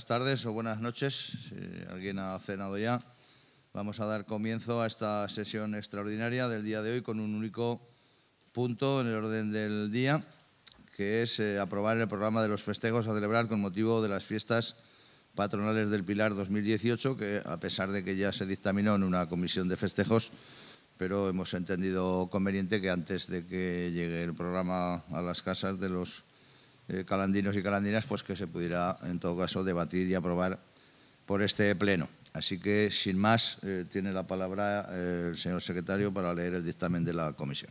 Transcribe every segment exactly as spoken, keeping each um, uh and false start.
buenas tardes o buenas noches, si alguien ha cenado ya. Vamos a dar comienzo a esta sesión extraordinaria del día de hoy con un único punto en el orden del día, que es eh, aprobar el programa de los festejos a celebrar con motivo de las fiestas patronales del Pilar dos mil dieciocho, que a pesar de que ya se dictaminó en una comisión de festejos, pero hemos entendido conveniente que antes de que llegue el programa a las casas de los eh, calandinos y calandinas, pues que se pudiera, en todo caso, debatir y aprobar por este pleno. Así que, sin más, eh, tiene la palabra eh, el señor secretario para leer el dictamen de la comisión.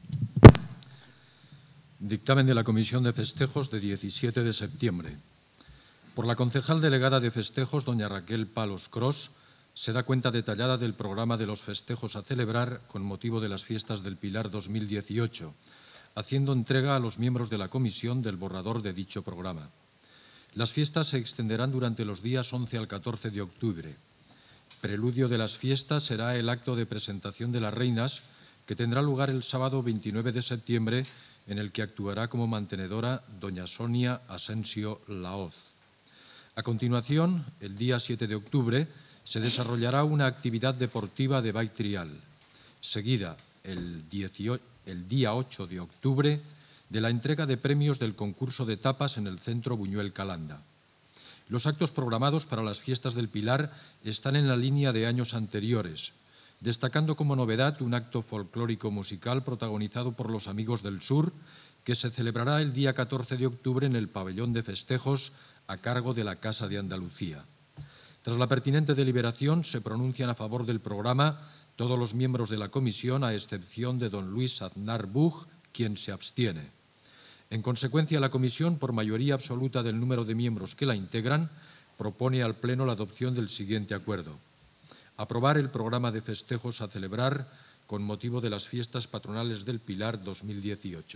Dictamen de la Comisión de Festejos de diecisiete de septiembre. Por la concejal delegada de Festejos, doña Raquel Palos Cros, se da cuenta detallada del programa de los festejos a celebrar con motivo de las fiestas del Pilar dos mil dieciocho, haciendo entrega a los miembros de la comisión del borrador de dicho programa. Las fiestas se extenderán durante los días once al catorce de octubre. Preludio de las fiestas será el acto de presentación de las reinas, que tendrá lugar el sábado veintinueve de septiembre, en el que actuará como mantenedora doña Sonia Asensio Laoz. A continuación, el día siete de octubre, se desarrollará una actividad deportiva de bike trial, seguida el, dieciocho, el día ocho de octubre de la entrega de premios del concurso de tapas en el Centro Buñuel Calanda. Los actos programados para las fiestas del Pilar están en la línea de años anteriores, destacando como novedad un acto folclórico musical protagonizado por los Amigos del Sur, que se celebrará el día catorce de octubre en el pabellón de festejos a cargo de la Casa de Andalucía. Tras la pertinente deliberación, se pronuncian a favor del programa todos los miembros de la comisión, a excepción de don Luis Aznar Buch, quien se abstiene. En consecuencia, la comisión, por mayoría absoluta del número de miembros que la integran, propone al Pleno la adopción del siguiente acuerdo. Aprobar el programa de festejos a celebrar con motivo de las fiestas patronales del Pilar dos mil dieciocho.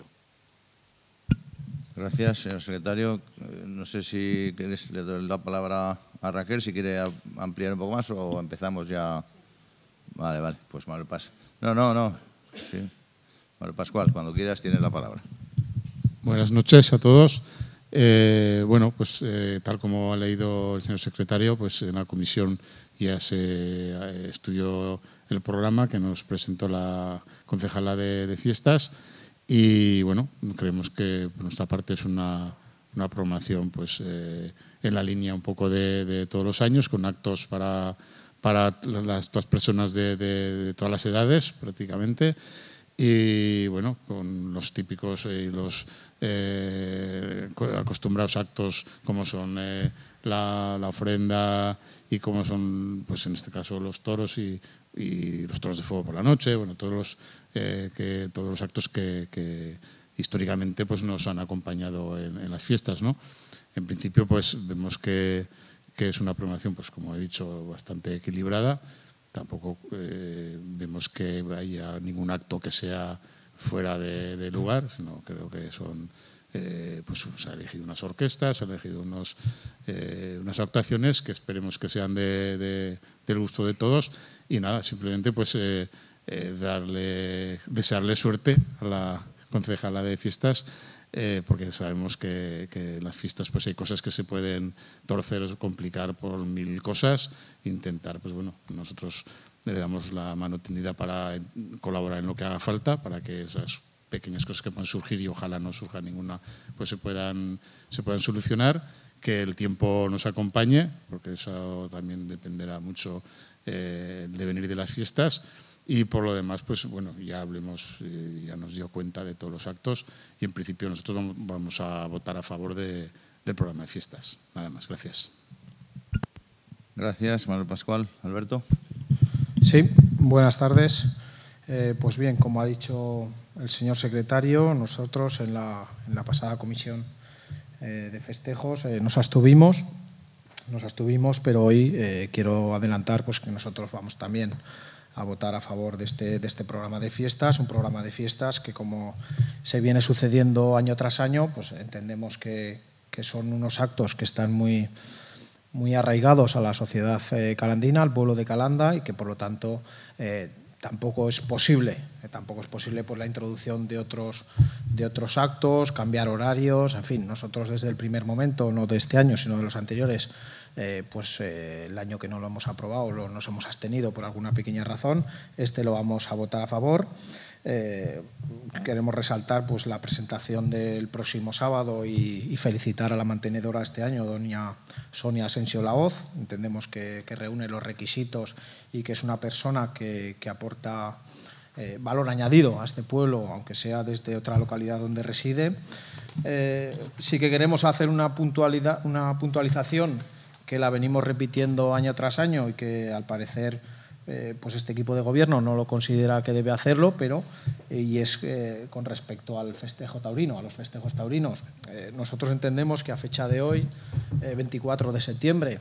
Gracias, señor secretario. No sé si quieres, le doy la palabra a Raquel, si quiere ampliar un poco más o empezamos ya. Vale, vale, pues Manuel Pas. No, no, no. Sí. Manuel Pascual, cuando quieras tienes la palabra. Buenas noches a todos. Eh, bueno, pues eh, tal como ha leído el señor secretario, pues en la comisión ya se eh, estudió el programa que nos presentó la concejala de, de fiestas y bueno, creemos que por nuestra parte es una, una programación pues eh, en la línea un poco de, de todos los años, con actos para, para las, las personas de, de, de todas las edades prácticamente. Y bueno, con los típicos y eh, los eh, acostumbrados actos como son eh, la, la ofrenda y como son, pues en este caso, los toros y, y los toros de fuego por la noche, bueno, todos los, eh, que, todos los actos que, que históricamente pues, nos han acompañado en, en las fiestas, ¿no? En principio, pues vemos que, que es una programación, pues como he dicho, bastante equilibrada. Tampoco eh, vemos que haya ningún acto que sea fuera de, de lugar, sino creo que son, eh, pues se han elegido unas orquestas, se han elegido unos, eh, unas actuaciones que esperemos que sean de, de, del gusto de todos y nada, simplemente pues eh, eh, darle, desearle suerte a la concejala de fiestas. Eh, porque sabemos que, que en las fiestas pues hay cosas que se pueden torcer o complicar por mil cosas. Intentar, pues bueno, nosotros le damos la mano tendida para colaborar en lo que haga falta, para que esas pequeñas cosas que puedan surgir y ojalá no surja ninguna, pues se puedan, se puedan solucionar, que el tiempo nos acompañe, porque eso también dependerá mucho eh, de venir de las fiestas. Y por lo demás, pues bueno, ya hablemos, eh, ya nos dio cuenta de todos los actos y en principio nosotros vamos a votar a favor de, del programa de fiestas. Nada más, gracias. Gracias, Manuel Pascual. Alberto. Sí, buenas tardes. Eh, pues bien, como ha dicho el señor secretario, nosotros en la, en la pasada comisión eh, de festejos eh, nos abstuvimos, nos abstuvimos, pero hoy eh, quiero adelantar pues que nosotros vamos también a votar a favor de este, de este programa de fiestas, un programa de fiestas que, como se viene sucediendo año tras año, pues entendemos que, que son unos actos que están muy, muy arraigados a la sociedad eh, calandina, al pueblo de Calanda, y que, por lo tanto, eh, tampoco es posible, eh, tampoco es posible pues, la introducción de otros, de otros actos, cambiar horarios, en fin. Nosotros desde el primer momento, no de este año, sino de los anteriores, eh, pues eh, el año que no lo hemos aprobado lo, nos hemos abstenido por alguna pequeña razón, este lo vamos a votar a favor. Eh, queremos resaltar pues, la presentación del próximo sábado y, y felicitar a la mantenedora este año, doña Sonia Asensio Laoz. Entendemos que, que reúne los requisitos y que es una persona que, que aporta eh, valor añadido a este pueblo, aunque sea desde otra localidad donde reside. Eh, sí que queremos hacer una, puntualidad, una puntualización que la venimos repitiendo año tras año y que al parecer Eh, pues este equipo de gobierno no lo considera que debe hacerlo, pero eh, y es eh, con respecto al festejo taurino, a los festejos taurinos. Eh, nosotros entendemos que a fecha de hoy, eh, veinticuatro de septiembre,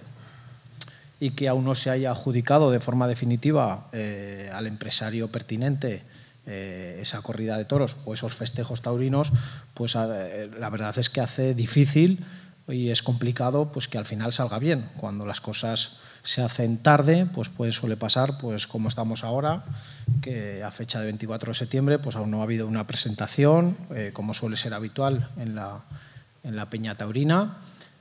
y que aún no se haya adjudicado de forma definitiva eh, al empresario pertinente eh, esa corrida de toros o esos festejos taurinos, pues eh, la verdad es que hace difícil y es complicado pues que al final salga bien. Cuando las cosas se hacen tarde, pues, pues suele pasar, pues como estamos ahora, que a fecha de veinticuatro de septiembre pues aún no ha habido una presentación, eh, como suele ser habitual en la, en la Peña Taurina,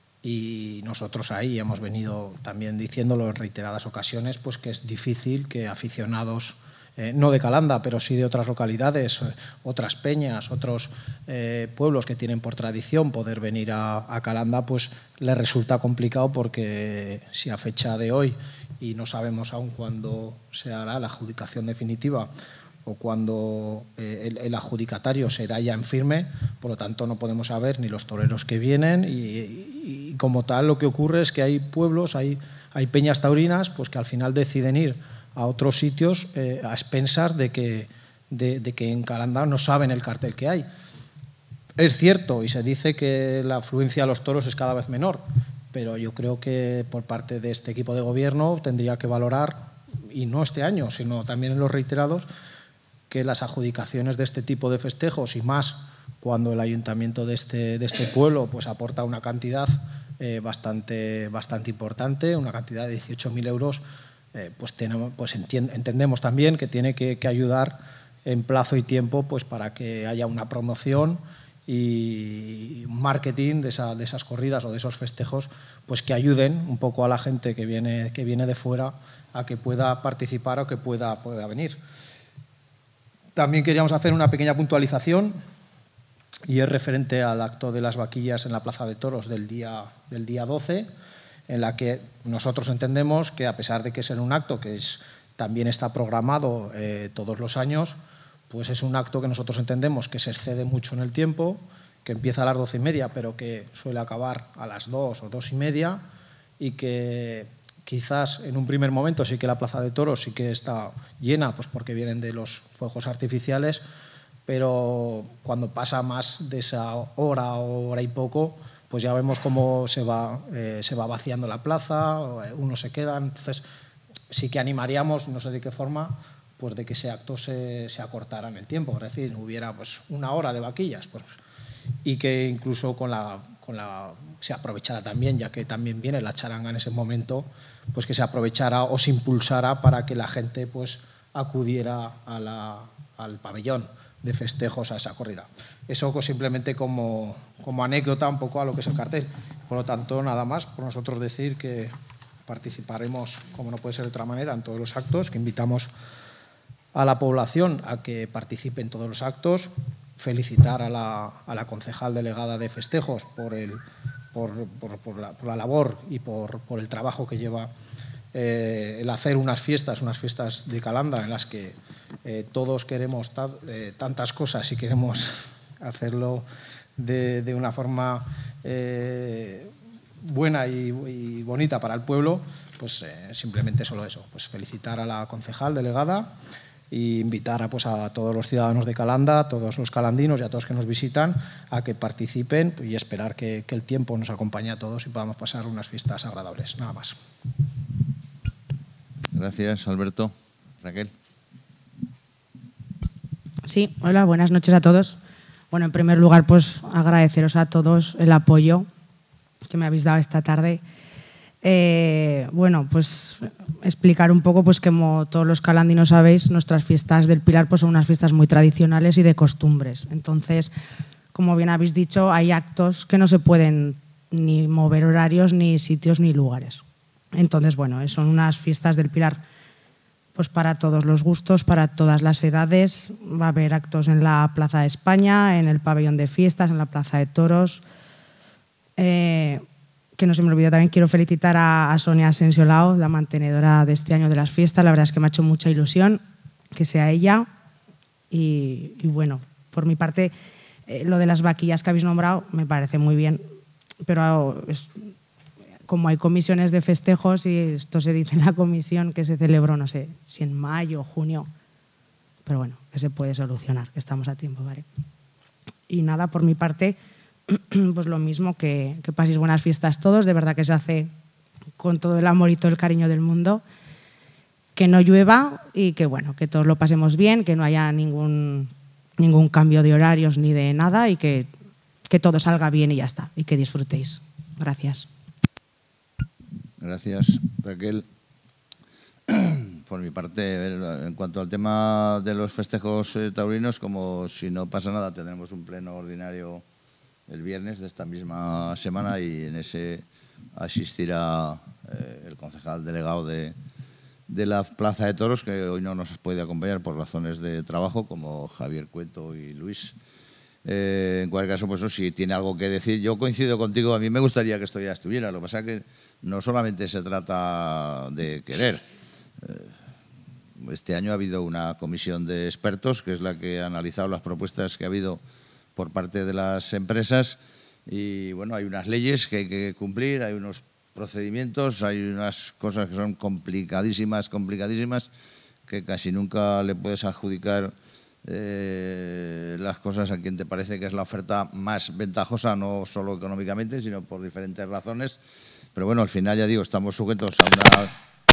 y nosotros ahí hemos venido también diciéndolo en reiteradas ocasiones, pues que es difícil que aficionados, eh, no de Calanda, pero sí de otras localidades, eh, otras peñas, otros eh, pueblos que tienen por tradición poder venir a, a Calanda, pues les resulta complicado porque si a fecha de hoy, y no sabemos aún cuándo se hará la adjudicación definitiva o cuando eh, el, el adjudicatario será ya en firme, por lo tanto no podemos saber ni los toreros que vienen y, y, y como tal lo que ocurre es que hay pueblos, hay, hay peñas taurinas pues que al final deciden ir a otros sitios eh, a expensas de que, de, de que en Calanda no saben el cartel que hay. Es cierto y se dice que la afluencia a los toros es cada vez menor, pero yo creo que por parte de este equipo de gobierno tendría que valorar, y no este año, sino también en los reiterados, que las adjudicaciones de este tipo de festejos, y más cuando el ayuntamiento de este, de este pueblo pues aporta una cantidad eh, bastante, bastante importante, una cantidad de dieciocho mil euros, eh, pues, tenemos, pues entendemos también que tiene que, que ayudar en plazo y tiempo pues para que haya una promoción y marketing de, esa, de esas corridas o de esos festejos, pues que ayuden un poco a la gente que viene, que viene de fuera a que pueda participar o que pueda, pueda venir. También queríamos hacer una pequeña puntualización y es referente al acto de las vaquillas en la Plaza de Toros del día, del día doce, en la que nosotros entendemos que a pesar de que es un acto que es, también está programado eh, todos los años, pues es un acto que nosotros entendemos que se excede mucho en el tiempo, que empieza a las doce y media, pero que suele acabar a las dos o dos y media, y que quizás en un primer momento sí que la Plaza de Toros sí que está llena, pues porque vienen de los fuegos artificiales, pero cuando pasa más de esa hora o hora y poco, pues ya vemos cómo se va, eh, se va vaciando la plaza, unos se quedan. Entonces sí que animaríamos, no sé de qué forma, pues de que ese acto se, se acortara en el tiempo, es decir, hubiera pues una hora de vaquillas, pues, y que incluso con la, con la, se aprovechara también, ya que también viene la charanga en ese momento, pues que se aprovechara o se impulsara para que la gente pues acudiera a la, al pabellón de festejos a esa corrida. Eso pues, simplemente como, como anécdota un poco a lo que es el cartel. Por lo tanto, nada más por nosotros decir que participaremos, como no puede ser de otra manera, en todos los actos, que invitamos a la población a que participe en todos los actos, felicitar a la, a la concejal delegada de festejos por, el, por, por, por, la, por la labor y por, por el trabajo que lleva eh, el hacer unas fiestas, unas fiestas de Calanda en las que eh, todos queremos ta, eh, tantas cosas y queremos hacerlo de, de una forma eh, buena y, y bonita para el pueblo, pues eh, simplemente solo eso, pues felicitar a la concejal delegada e invitar a, pues, a todos los ciudadanos de Calanda, a todos los calandinos y a todos que nos visitan a que participen y esperar que, que el tiempo nos acompañe a todos y podamos pasar unas fiestas agradables. Nada más. Gracias, Alberto. Raquel. Sí, hola, buenas noches a todos. Bueno, en primer lugar, pues agradeceros a todos el apoyo que me habéis dado esta tarde. Eh, bueno, pues explicar un poco, pues como todos los calandinos sabéis, nuestras fiestas del Pilar pues son unas fiestas muy tradicionales y de costumbres. Entonces, como bien habéis dicho, hay actos que no se pueden ni mover horarios, ni sitios, ni lugares. Entonces, bueno, son unas fiestas del Pilar pues para todos los gustos, para todas las edades. Va a haber actos en la Plaza de España, en el pabellón de fiestas, en la Plaza de Toros. Eh, que no se me olvide, también quiero felicitar a, a Sonia Asensio Lao, la mantenedora de este año de las fiestas. La verdad es que me ha hecho mucha ilusión que sea ella. Y, y bueno, por mi parte, eh, lo de las vaquillas que habéis nombrado me parece muy bien, pero es, como hay comisiones de festejos, y esto se dice en la comisión que se celebró, no sé, si en mayo o junio, pero bueno, que se puede solucionar, que estamos a tiempo, ¿vale? Y nada, por mi parte, pues lo mismo, que, que paséis buenas fiestas todos, de verdad que se hace con todo el amor y todo el cariño del mundo, que no llueva y que bueno, que todos lo pasemos bien, que no haya ningún, ningún cambio de horarios ni de nada y que, que todo salga bien y ya está, y que disfrutéis. Gracias. Gracias, Raquel. Por mi parte, en cuanto al tema de los festejos eh, taurinos, como si no pasa nada, tendremos un pleno ordinario el viernes de esta misma semana y en ese asistirá eh, el concejal delegado de, de la Plaza de Toros, que hoy no nos puede acompañar por razones de trabajo, como Javier Cueto y Luis. Eh, en cualquier caso, pues eso, si tiene algo que decir, yo coincido contigo, a mí me gustaría que esto ya estuviera. Lo que pasa es que no solamente se trata de querer. Eh, este año ha habido una comisión de expertos, que es la que ha analizado las propuestas que ha habido por parte de las empresas y, bueno, hay unas leyes que hay que cumplir, hay unos procedimientos, hay unas cosas que son complicadísimas, complicadísimas, que casi nunca le puedes adjudicar Eh, las cosas a quien te parece que es la oferta más ventajosa, no solo económicamente, sino por diferentes razones. Pero bueno, al final, ya digo, estamos sujetos a una...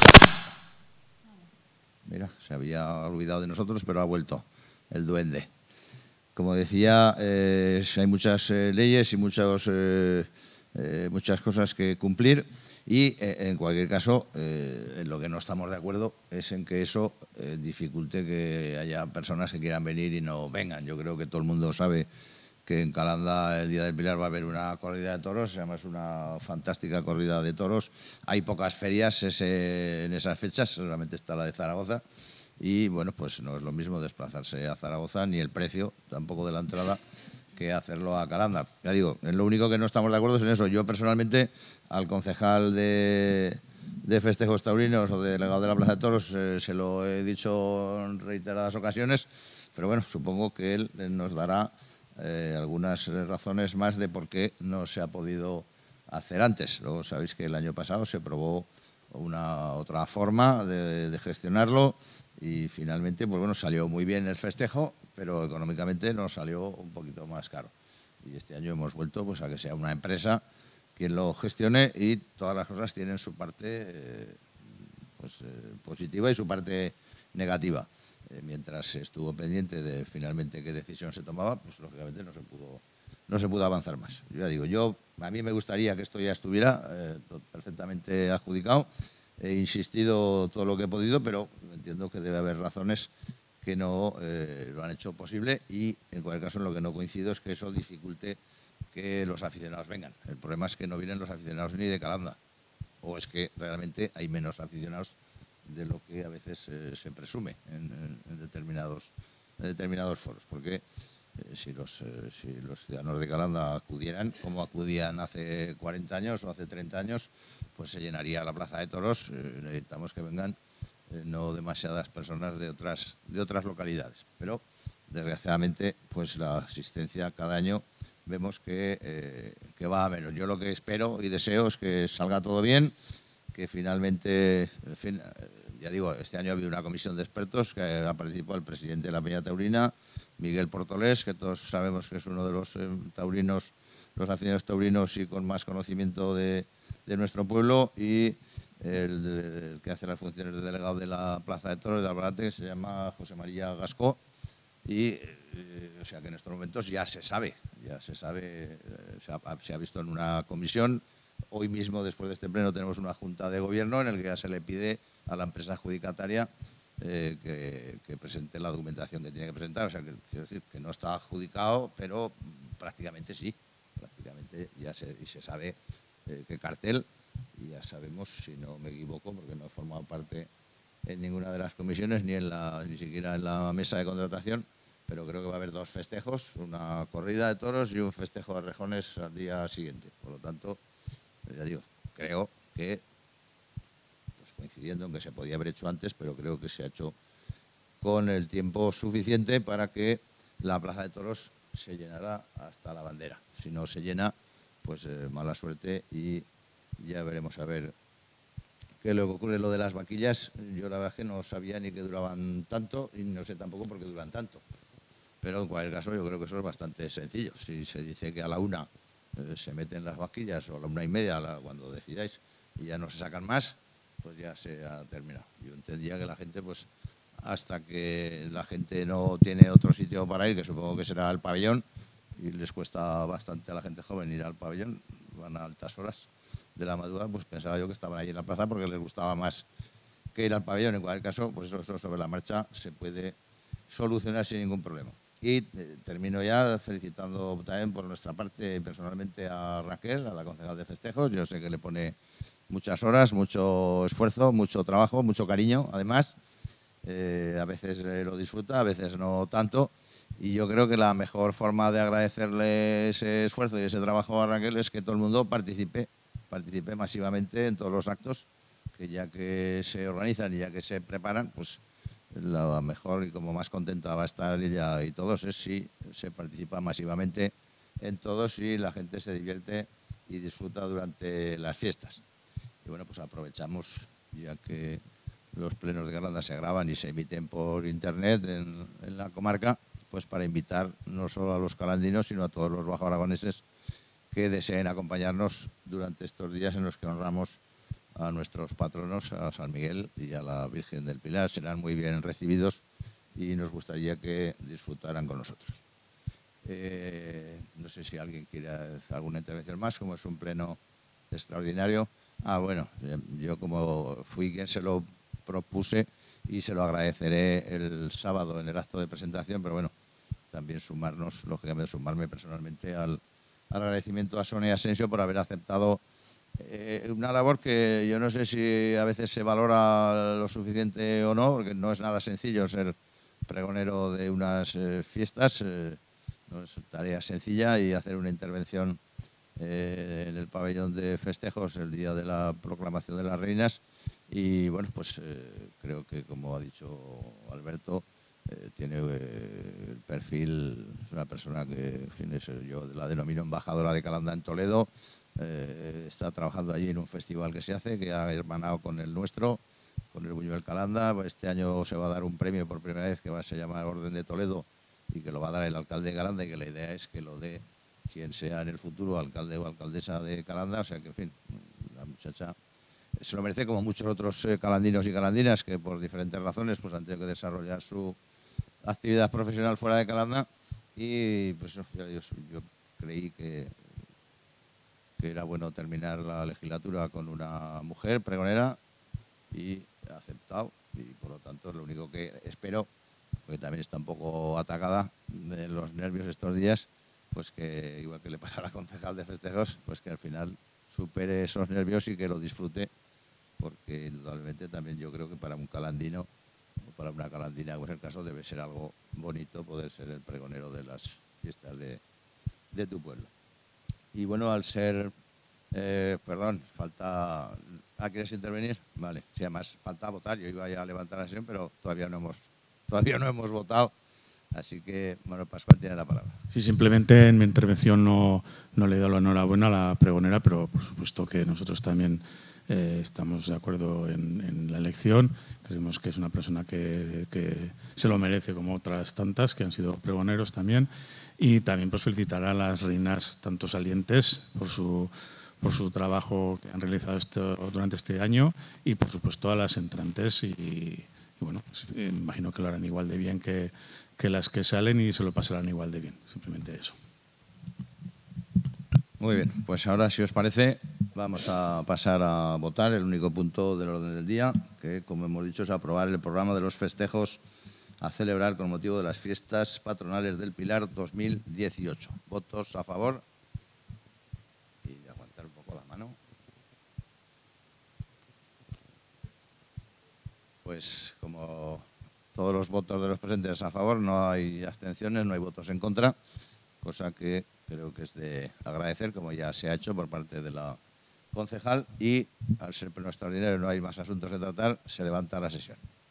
Mira, se había olvidado de nosotros, pero ha vuelto el duende. Como decía, eh, hay muchas eh, leyes y muchos, eh, eh, muchas cosas que cumplir. Y, eh, en cualquier caso, eh, en lo que no estamos de acuerdo es en que eso eh, dificulte que haya personas que quieran venir y no vengan. Yo creo que todo el mundo sabe que en Calanda el Día del Pilar va a haber una corrida de toros, además es una fantástica corrida de toros. Hay pocas ferias ese, en esas fechas, solamente está la de Zaragoza. Y, bueno, pues no es lo mismo desplazarse a Zaragoza, ni el precio tampoco de la entrada, que hacerlo a Calanda. Ya digo, en lo único que no estamos de acuerdo es en eso. Yo personalmente, al concejal de, de festejos taurinos o de delegado de la Plaza de Toros eh, se lo he dicho en reiteradas ocasiones, pero bueno, supongo que él nos dará eh, algunas razones más de por qué no se ha podido hacer antes. Luego sabéis que el año pasado se probó una otra forma de, de gestionarlo y finalmente, pues bueno, salió muy bien el festejo, pero económicamente nos salió un poquito más caro. Y este año hemos vuelto pues a que sea una empresa quien lo gestione y todas las cosas tienen su parte eh, pues, eh, positiva y su parte negativa. Eh, mientras estuvo pendiente de finalmente qué decisión se tomaba, pues lógicamente no se pudo, no se pudo avanzar más. Yo ya digo, yo, a mí me gustaría que esto ya estuviera eh, perfectamente adjudicado. He insistido todo lo que he podido, pero entiendo que debe haber razones que no eh, lo han hecho posible y, en cualquier caso, en lo que no coincido es que eso dificulte que los aficionados vengan. El problema es que no vienen los aficionados ni de Calanda, o es que realmente hay menos aficionados de lo que a veces eh, se presume en, en, en, determinados, en determinados foros, porque eh, si, los, eh, si los ciudadanos de Calanda acudieran, como acudían hace cuarenta años o hace treinta años, pues se llenaría la Plaza de Toros. Eh, necesitamos que vengan eh, no demasiadas personas de otras, de otras localidades, pero desgraciadamente pues la asistencia cada año vemos que, eh, que va a menos. Yo lo que espero y deseo es que salga todo bien, que finalmente, en fin, ya digo, este año ha habido una comisión de expertos que ha participado el presidente de la Peña Taurina, Miguel Portolés, que todos sabemos que es uno de los eh, taurinos, los aficionados taurinos y con más conocimiento de, de nuestro pueblo, y el, el que hace las funciones de delegado de la Plaza de Toros de Albarate, que se llama José María Gascó. Y, eh, o sea, que en estos momentos ya se sabe, ya se sabe, eh, se, ha, se ha visto en una comisión. Hoy mismo, después de este pleno, tenemos una junta de gobierno en el que ya se le pide a la empresa adjudicataria eh, que, que presente la documentación que tiene que presentar. O sea, que quiero decir que no está adjudicado, pero prácticamente sí, prácticamente. lógicamente ya se, y se sabe eh, qué cartel, y ya sabemos, si no me equivoco, porque no he formado parte en ninguna de las comisiones, ni en la, ni siquiera en la mesa de contratación, pero creo que va a haber dos festejos, una corrida de toros y un festejo de rejones al día siguiente. Por lo tanto, ya digo, creo que, pues coincidiendo en que se podía haber hecho antes, pero creo que se ha hecho con el tiempo suficiente para que la plaza de toros se llenara hasta la bandera. Si no se llena, pues eh, mala suerte, y ya veremos a ver qué es lo que ocurre. Lo de las vaquillas, yo la verdad es que no sabía ni que duraban tanto, y no sé tampoco por qué duran tanto. Pero en cualquier caso yo creo que eso es bastante sencillo. Si se dice que a la una eh, se meten las vaquillas, o a la una y media, la, cuando decidáis, y ya no se sacan más, pues ya se ha terminado. Yo entendía que la gente, pues hasta que la gente no tiene otro sitio para ir, que supongo que será el pabellón, y les cuesta bastante a la gente joven ir al pabellón, van a altas horas de la madrugada, pues pensaba yo que estaban ahí en la plaza porque les gustaba más que ir al pabellón. En cualquier caso, pues eso, eso sobre la marcha se puede solucionar sin ningún problema. Y eh, termino ya felicitando también por nuestra parte personalmente a Raquel, a la concejal de festejos. Yo sé que le pone muchas horas, mucho esfuerzo, mucho trabajo, mucho cariño, además. Eh, a veces eh, lo disfruta, a veces no tanto. Y yo creo que la mejor forma de agradecerle ese esfuerzo y ese trabajo a Raquel es que todo el mundo participe, participe masivamente en todos los actos, que ya que se organizan y ya que se preparan, pues la mejor y como más contenta va a estar ella y todos es si se participa masivamente en todos y la gente se divierte y disfruta durante las fiestas. Y bueno, pues aprovechamos, ya que los plenos de Garlanda se graban y se emiten por internet en, en la comarca, pues para invitar no solo a los calandinos, sino a todos los bajo aragoneses que deseen acompañarnos durante estos días en los que honramos a nuestros patronos, a San Miguel y a la Virgen del Pilar. Serán muy bien recibidos y nos gustaría que disfrutaran con nosotros. Eh, no sé si alguien quiere hacer alguna intervención más, como es un pleno extraordinario. Ah, bueno, yo como fui quien se lo propuse y se lo agradeceré el sábado en el acto de presentación, pero bueno, también sumarnos, lógicamente sumarme personalmente al, al agradecimiento a Sonia Asensio por haber aceptado Eh, una labor que yo no sé si a veces se valora lo suficiente o no, porque no es nada sencillo ser pregonero de unas eh, fiestas, eh, no es tarea sencilla, y hacer una intervención eh, en el pabellón de festejos el día de la proclamación de las reinas. Y bueno, pues eh, creo que, como ha dicho Alberto, eh, tiene eh, el perfil, es una persona que, en fin, es, yo la denomino embajadora de Calanda en Toledo. Eh, está trabajando allí en un festival que se hace, que ha hermanado con el nuestro, con el Buñuel Calanda. Este año se va a dar un premio por primera vez que va a se llama Orden de Toledo, y que lo va a dar el alcalde de Calanda, y que la idea es que lo dé quien sea en el futuro alcalde o alcaldesa de Calanda. O sea que, en fin, la muchacha se lo merece, como muchos otros eh, calandinos y calandinas que por diferentes razones pues han tenido que desarrollar su actividad profesional fuera de Calanda. Y pues yo, yo, yo creí que que era bueno terminar la legislatura con una mujer pregonera, y ha aceptado, y por lo tanto lo único que espero, porque también está un poco atacada de los nervios estos días, pues que igual que le pasa a la concejal de festejos, pues que al final supere esos nervios y que lo disfrute, porque indudablemente también yo creo que para un calandino o para una calandina, como es el caso, debe ser algo bonito poder ser el pregonero de las fiestas de, de tu pueblo. Y bueno, al ser, eh, perdón, falta, ¿ah, quieres intervenir? Vale, sí, además falta votar. Yo iba ya a levantar la sesión, pero todavía no hemos, todavía no hemos votado. Así que Manuel Pascual tiene la palabra. Sí, simplemente en mi intervención no, no le he dado la enhorabuena a la pregonera, pero por supuesto que nosotros también eh, estamos de acuerdo en, en la elección. Creemos que es una persona que, que se lo merece, como otras tantas que han sido pregoneros también. Y también pues felicitar a las reinas tanto salientes por su, por su trabajo que han realizado esto, durante este año, y por supuesto a las entrantes. Y, y bueno, pues, imagino que lo harán igual de bien que, que las que salen, y se lo pasarán igual de bien. Simplemente eso. Muy bien, pues ahora, si os parece, vamos a pasar a votar el único punto del orden del día, que, como hemos dicho, es aprobar el programa de los festejos a celebrar con motivo de las fiestas patronales del Pilar dos mil dieciocho. ¿Votos a favor? pues como todos los votos de los presentes a favor, no hay abstenciones, no hay votos en contra, cosa que creo que es de agradecer, como ya se ha hecho por parte de la concejal, y al ser pleno extraordinario no hay más asuntos de tratar, se levanta la sesión.